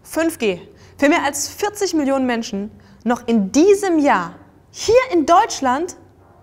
5G. Für mehr als 40 Millionen Menschen noch in diesem Jahr. Hier in Deutschland?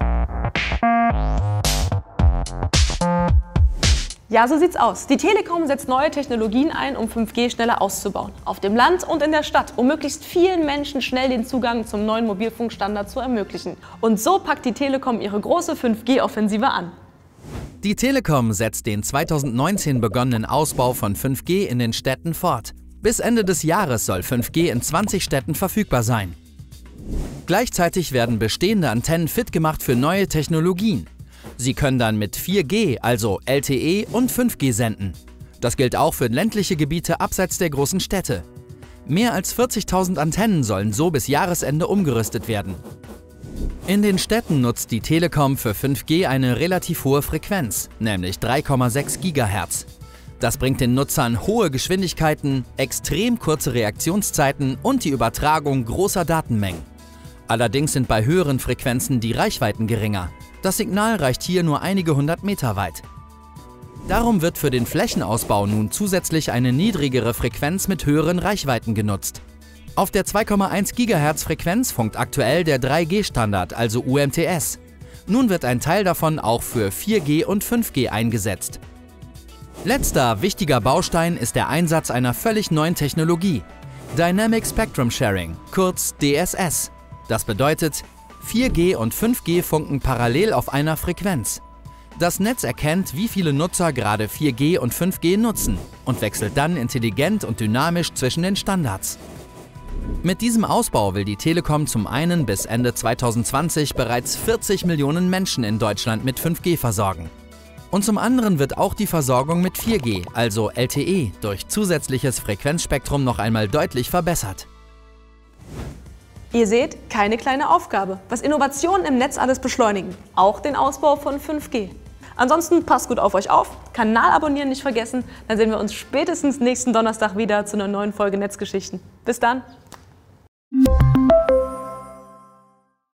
Ja, so sieht's aus. Die Telekom setzt neue Technologien ein, um 5G schneller auszubauen. Auf dem Land und in der Stadt, um möglichst vielen Menschen schnell den Zugang zum neuen Mobilfunkstandard zu ermöglichen. Und so packt die Telekom ihre große 5G-Offensive an. Die Telekom setzt den 2019 begonnenen Ausbau von 5G in den Städten fort. Bis Ende des Jahres soll 5G in 20 Städten verfügbar sein. Gleichzeitig werden bestehende Antennen fit gemacht für neue Technologien. Sie können dann mit 4G, also LTE und 5G senden. Das gilt auch für ländliche Gebiete abseits der großen Städte. Mehr als 40.000 Antennen sollen so bis Jahresende umgerüstet werden. In den Städten nutzt die Telekom für 5G eine relativ hohe Frequenz, nämlich 3,6 GHz. Das bringt den Nutzern hohe Geschwindigkeiten, extrem kurze Reaktionszeiten und die Übertragung großer Datenmengen. Allerdings sind bei höheren Frequenzen die Reichweiten geringer. Das Signal reicht hier nur einige hundert Meter weit. Darum wird für den Flächenausbau nun zusätzlich eine niedrigere Frequenz mit höheren Reichweiten genutzt. Auf der 2,1 GHz Frequenz funkt aktuell der 3G-Standard, also UMTS. Nun wird ein Teil davon auch für 4G und 5G eingesetzt. Letzter wichtiger Baustein ist der Einsatz einer völlig neuen Technologie, Dynamic Spectrum Sharing, kurz DSS. Das bedeutet, 4G und 5G funken parallel auf einer Frequenz. Das Netz erkennt, wie viele Nutzer gerade 4G und 5G nutzen und wechselt dann intelligent und dynamisch zwischen den Standards. Mit diesem Ausbau will die Telekom zum einen bis Ende 2020 bereits 40 Millionen Menschen in Deutschland mit 5G versorgen. Und zum anderen wird auch die Versorgung mit 4G, also LTE, durch zusätzliches Frequenzspektrum noch einmal deutlich verbessert. Ihr seht, keine kleine Aufgabe, was Innovationen im Netz alles beschleunigen, auch den Ausbau von 5G. Ansonsten passt gut auf euch auf, Kanal abonnieren nicht vergessen, dann sehen wir uns spätestens nächsten Donnerstag wieder zu einer neuen Folge Netzgeschichten. Bis dann!